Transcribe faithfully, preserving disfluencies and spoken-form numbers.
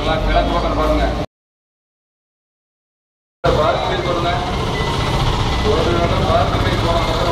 எல்லாம் கிழக்கு பக்கம் பாருங்க. பார்த்து சொல்லுங்க. ஒரு பார்த்து போய் போன